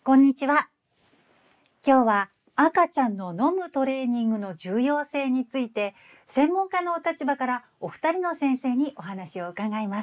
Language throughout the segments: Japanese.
こんにちは。今日は赤ちゃんの飲むトレーニングの重要性について、専門家のお立場からお二人の先生にお話を伺います。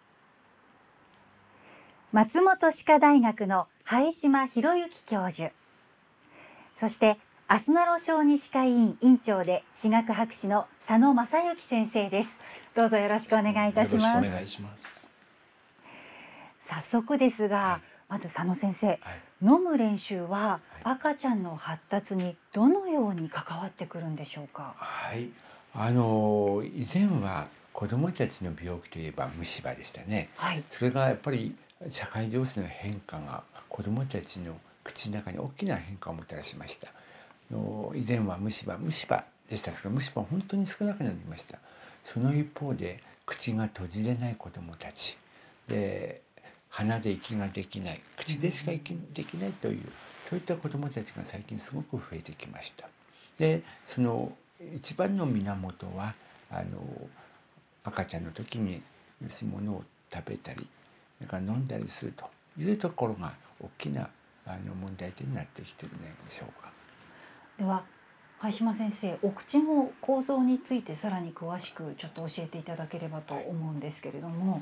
松本歯科大学の灰島博之教授、そしてあすなろ小児歯科医院院長で歯学博士の佐野正幸先生です。どうぞよろしくお願いいたします。 よろしくお願いします。 早速ですが、まず佐野先生、飲む練習は赤ちゃんの発達にどのように関わってくるんでしょうか。 はい、以前は子どもたちの病気といえば虫歯でしたね。それがやっぱり社会情勢の変化が子どもたちの口の中に大きな変化をもたらしました。以前は虫歯でしたけど、虫歯は本当に少なくなりました。その一方で口が閉じれない子どもたちで、鼻で息ができない、口でしか息できないという、そういった子どもたちが最近すごく増えてきました。で、その一番の源は赤ちゃんの時に要するにものを食べたり飲んだりするというところが大きな問題点になってきているのでしょうか。 では灰島先生、お口の構造についてさらに詳しくちょっと教えていただければと思うんですけれども。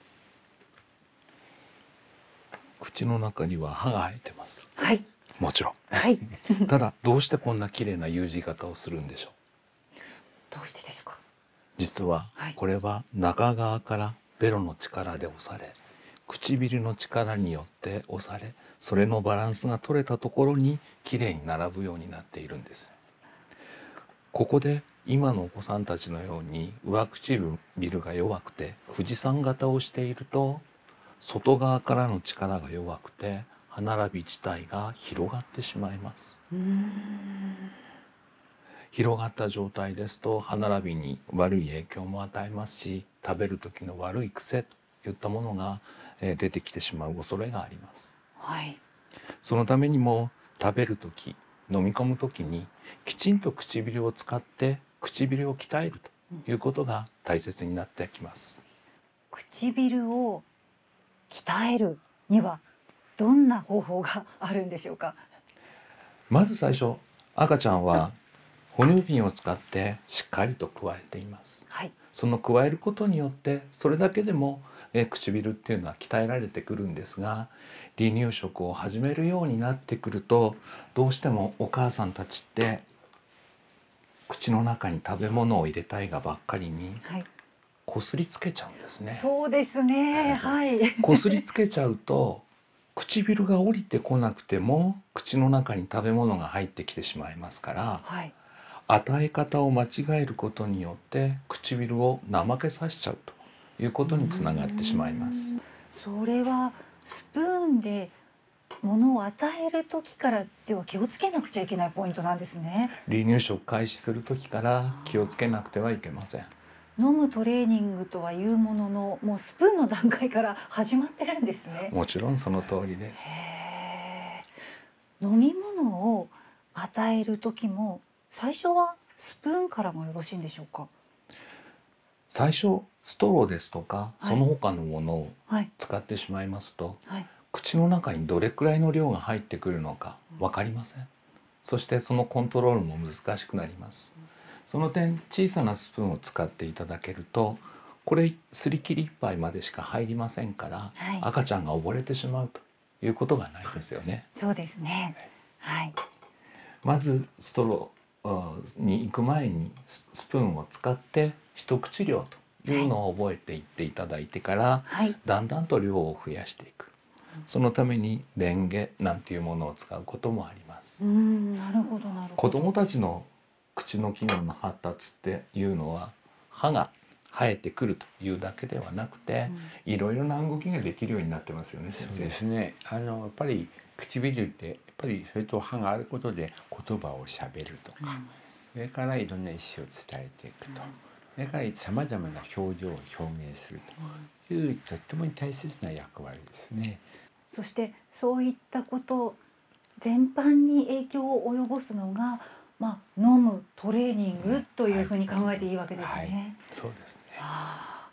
口の中には歯が生えてます。 はい。 もちろん。 はい。 ただどうしてこんな綺麗な U 字型をするんでしょう。 どうしてですか。 実はこれは中側からベロの力で押され、唇の力によって押され、それのバランスが取れたところに綺麗に並ぶようになっているんです。ここで今のお子さんたちのように上唇が弱くて富士山型をしていると、外側からの力が弱くて歯並び自体が広がってしまいます。広がった状態ですと歯並びに悪い影響も与えますし、食べる時の悪い癖といったものが出てきてしまう恐れがあります。そのためにも食べる時、飲み込む時にきちんと唇を使って唇を鍛えるということが大切になってきます。 唇を鍛えるにはどんな方法があるんでしょうか。 まず最初、赤ちゃんは哺乳瓶を使ってしっかりと加えています。その加えることによってそれだけでも唇っていうのは鍛えられてくるんですが、離乳食を始めるようになってくると、どうしてもお母さんたちって口の中に食べ物を入れたいがばっかりにこすりつけちゃうんですね。 そうですね。 こすりつけちゃうと唇が降りてこなくても口の中に食べ物が入ってきてしまいますから、与え方を間違えることによって唇を怠けさせちゃうということにつながってしまいます。 それはスプーンで物を与える時からでは気をつけなくちゃいけないポイントなんですね。 離乳食開始する時から気をつけなくてはいけません。 飲むトレーニングとはいうものの、もうスプーンの段階から始まってるんですね。 もちろんその通りです。 飲み物を与える時も最初はスプーンからもよろしいんでしょうか。 最初ストローですとかその他のものを使ってしまいますと、口の中にどれくらいの量が入ってくるのか分かりません。そしてそのコントロールも難しくなります。その点、小さなスプーンを使っていただけると、これすり切り1杯までしか入りませんから、赤ちゃんが溺れてしまうということがないですよね。 そうですね。 まずストローに行く前にスプーンを使って一口量というのを覚えていっていただいてから、だんだんと量を増やしていく。そのためにレンゲなんていうものを使うこともあります。 なるほどなるほど。 子どもたちの口の機能の発達っていうのは歯が生えてくるというだけではなくて、いろいろな動きができるようになってますよね、先生。 そうですね。やっぱり唇ってやっぱりそれと歯があることで言葉をしゃべるとか、それからいろんな意思を伝えていくと、それからさまざまな表情を表現するというとっても大切な役割ですね。 そしてそういったこと全般に影響を及ぼすのが、飲むトレーニングというふうに考えていいわけですね。 そうですね。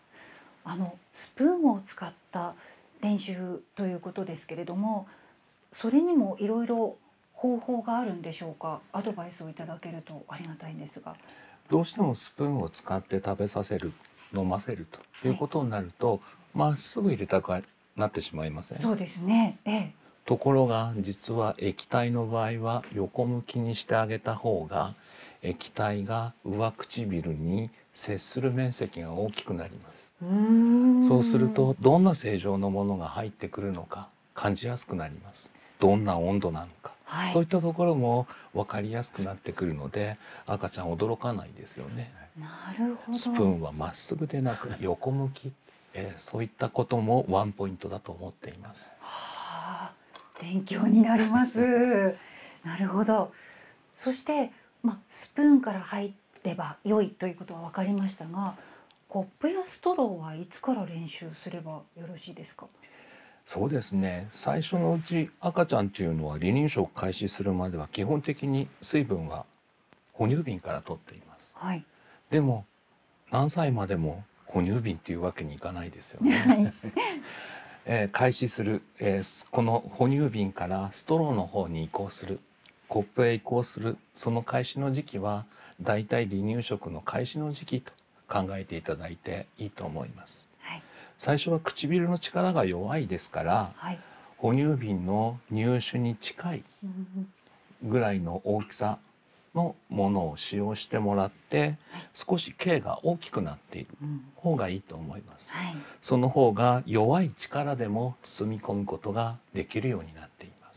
スプーンを使った練習ということですけれども、 それにもいろいろ方法があるんでしょうか。アドバイスをいただけるとありがたいんですが。 どうしてもスプーンを使って食べさせる、飲ませるということになると、まっすぐ入れたくなってしまいません？ そうですね。 ところが実は液体の場合は横向きにしてあげた方が液体が上唇に接する面積が大きくなります。そうするとどんな正常のものが入ってくるのか感じやすくなります。どんな温度なのか、そういったところも分かりやすくなってくるので赤ちゃん驚かないですよね。 なるほど。 スプーンはまっすぐでなく横向き、そういったこともワンポイントだと思っています。 はあ、勉強になります。なるほど。そして、スプーンから入れば良いということは分かりましたが、コップやストローはいつから練習すればよろしいですか？ そうですね、最初のうち赤ちゃんっていうのは離乳食開始するまでは基本的に水分は哺乳瓶から取っています。でも何歳までも哺乳瓶っていうわけにいかないですよね。開始する、この哺乳瓶からストローの方に移行する、コップへ移行する、その開始の時期はだいたい離乳食の開始の時期と考えていただいていいと思います。最初は唇の力が弱いですから、哺乳瓶の乳酒に近いぐらいの大きさのものを使用してもらって、少し径が大きくなっている方がいいと思います。その方が弱い力でも包み込むことができるようになっています。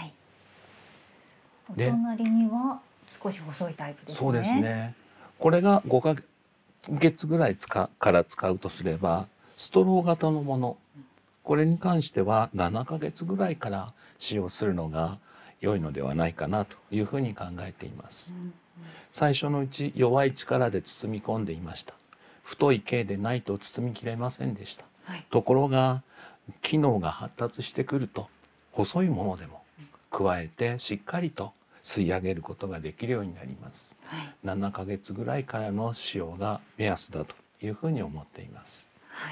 お隣には少し細いタイプですね。 そうですね。これが5ヶ月ぐらいから使うとすれば、ストロー型のもの、これに関しては7ヶ月ぐらいから使用するのが良いのではないかなというふうに考えています。最初のうち弱い力で包み込んでいました。太い径でないと包みきれませんでした。ところが機能が発達してくると細いものでも加えてしっかりと吸い上げることができるようになります。7ヶ月ぐらいからの使用が目安だというふうに思っています。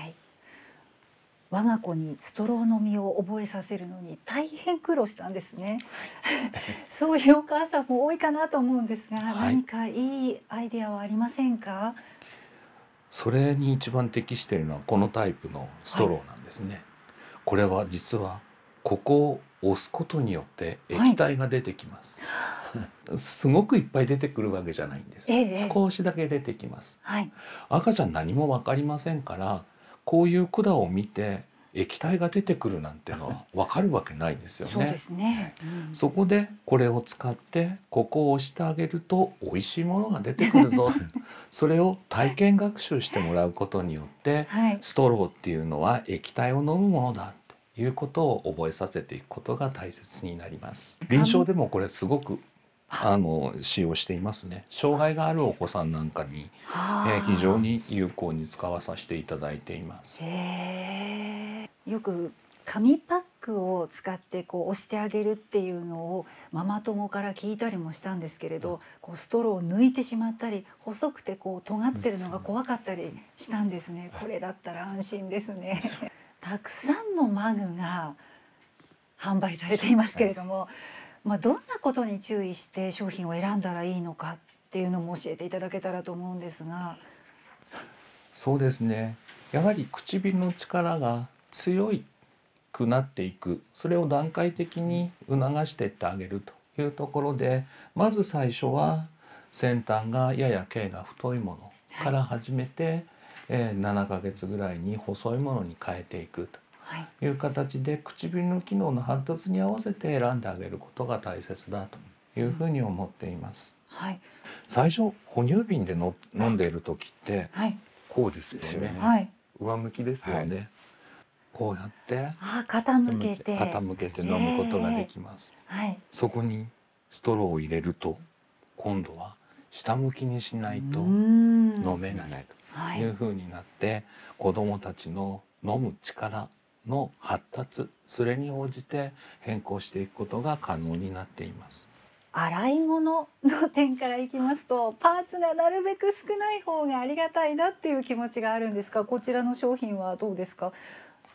我が子にストロー飲みを覚えさせるのに大変苦労したんですね。そういうお母さんも多いかなと思うんですが、何かいいアイデアはありませんか？ それに一番適しているのはこのタイプのストローなんですね。これは実はここを押すことによって液体が出てきます。すごくいっぱい出てくるわけじゃないんです。少しだけ出てきます。赤ちゃん何も分かりませんから、こういう管を見て液体が出てくるなんてのは分かるわけないですよね。そこでこれを使ってここを押してあげると美味しいものが出てくるぞ。それを体験学習してもらうことによって、ストローっていうのは液体を飲むものだということを覚えさせていくことが大切になります。臨床でもこれすごく使用していますね。障害があるお子さんなんかに、非常に有効に使わさせていただいています。 よく紙パックを使って押してあげるっていうのをママ友から聞いたりもしたんですけれど、ストローを抜いてしまったり細くて尖ってるのが怖かったりしたんですね。これだったら安心ですね。たくさんのマグが販売されていますけれども、どんなことに注意して商品を選んだらいいのかっていうのも教えていただけたらと思うんですが。 そうですね。やはり唇の力が強くなっていく、それを段階的に促していってあげるというところで、まず最初は先端がやや径が太いものから始めて、7ヶ月ぐらいに細いものに変えていくという形で、唇の機能の発達に合わせて選んであげることが大切だというふうに思っています。最初哺乳瓶で飲んでいる時って、こうですよね。上向きですよね。こうやって傾けて飲むことができます。そこにストローを入れると今度は下向きにしないと飲めないというふうになって、子どもたちの飲む力の発達、それに応じて変更していくことが可能になっています。 洗い物の点からいきますと、パーツがなるべく少ない方がありがたいなっていう気持ちがあるんですが、こちらの商品はどうですか？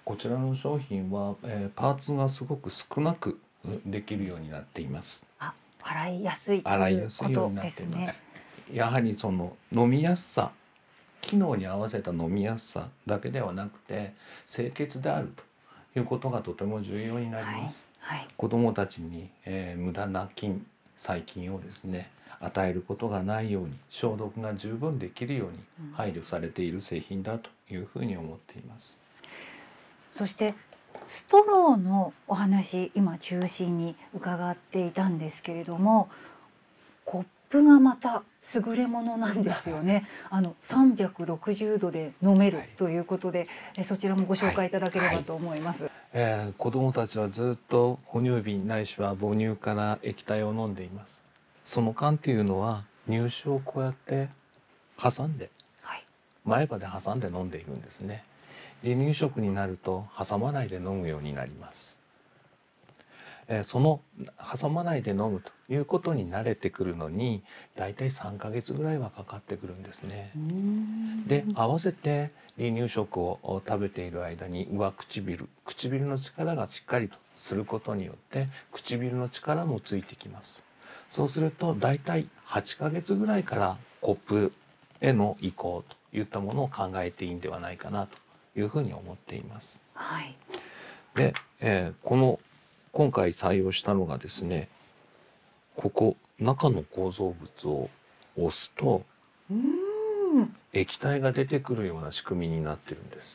こちらの商品は、パーツがすごく少なくできるようになっています。 洗いやすいと洗いいうこやすいようとになっていまですね。 す。やはりその飲みやすさ、機能に合わせた飲みやすさだけではなくて清潔であるということがとても重要になります。子どもたちに、無駄な細菌をですね与えることがないように消毒が十分できるように配慮されている製品だというふうに思っています。 そしてストローのお話、今中心に伺っていたんですけれども、コップがまた優れものなんですよね。360度で飲めるということで、そちらもご紹介いただければと思います。 子どもたちはずっと哺乳瓶ないしは母乳から液体を飲んでいます。その間っていうのは乳酒をこうやって挟んで、前歯で挟んで飲んでいるんですね。離乳食になると挟まないで飲むようになります。その挟まないで飲むということに慣れてくるのにだいたい3ヶ月ぐらいはかかってくるんですね。で合わせて離乳食を食べている間に上唇の力がしっかりとすることによって唇の力もついてきます。そうするとだいたい8ヶ月ぐらいからコップへの移行といったものを考えていいんではないかなというふうに思っています。で、今回採用したのがですね、ここ中の構造物を押すと液体が出てくるような仕組みになってるんです。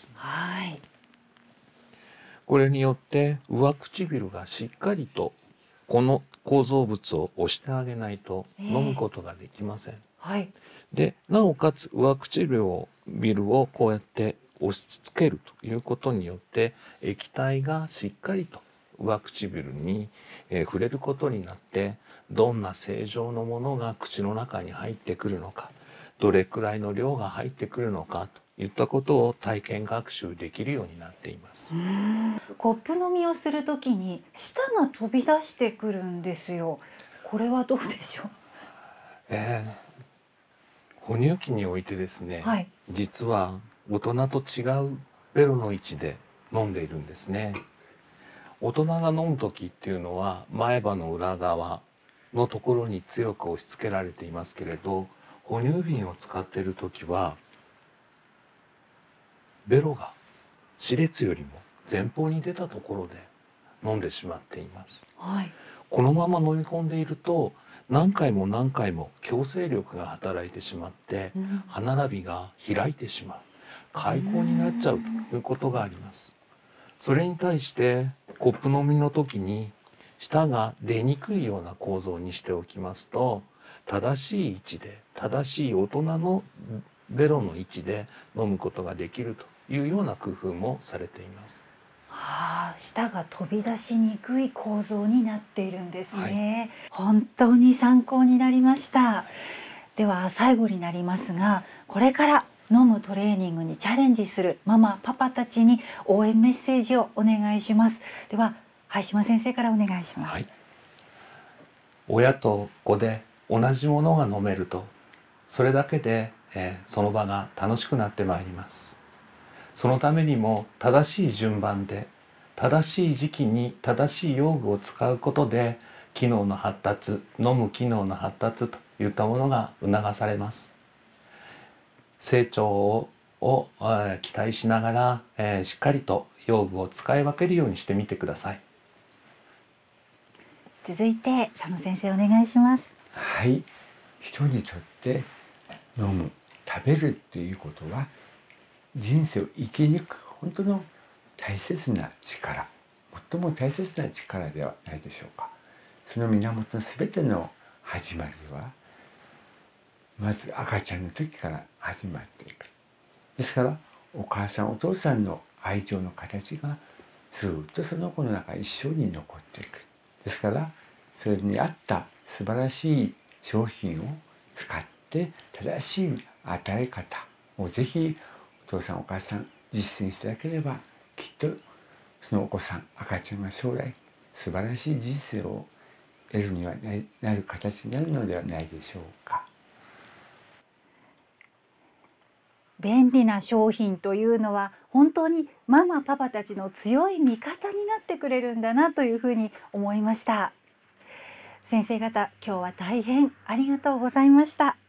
これによって上唇がしっかりとこの構造物を押してあげないと飲むことができません。でなおかつ上唇をこうやって押し付けるということによって液体がしっかりと上唇に触れることになってどんな正常のものが口の中に入ってくるのか、どれくらいの量が入ってくるのかといったことを体験学習できるようになっています。 コップ飲みをするときに舌が飛び出してくるんですよ。これはどうでしょう。 哺乳期においてですね、実は大人と違うベロの位置で飲んでいるんですね。大人が飲む時っていうのは前歯の裏側のところに強く押し付けられていますけれど、哺乳瓶を使っている時はベロが歯列よりも前方に出たところで飲んでしまっています。このまま飲み込んでいると何回も何回も強制力が働いてしまって歯並びが開いてしまう、開口になっちゃうということがあります。それに対してコップ飲みの時に舌が出にくいような構造にしておきますと、正しい位置で正しい大人のベロの位置で飲むことができるというような工夫もされています。 舌が飛び出しにくい構造になっているんですね。本当に参考になりました。では最後になりますが、これから飲むトレーニングにチャレンジするママパパたちに応援メッセージをお願いします。では灰島先生からお願いします。 親と子で同じものが飲めるとそれだけで、その場が楽しくなってまいります。そのためにも正しい順番で正しい時期に正しい用具を使うことで機能の発達、飲む機能の発達といったものが促されます。成長を期待しながら、しっかりと用具を使い分けるようにしてみてください。 続いて佐野先生お願いします。 人にとって飲む、食べるっていうことは人生を生き抜く本当の大切な力、最も大切な力ではないでしょうか。その源の全ての始まりはまず赤ちゃんの時から始まっていく。ですからお母さんお父さんの愛情の形がずっとその子の中一生に残っていく。ですからそれに合った素晴らしい商品を使って正しい与え方をぜひお父さんお母さん実践していただければ、きっとそのお子さん赤ちゃんが将来素晴らしい人生を得るにはなる形になるのではないでしょうか。 便利な商品というのは本当にママパパたちの強い味方になってくれるんだなというふうに思いました。先生方、今日は大変ありがとうございました。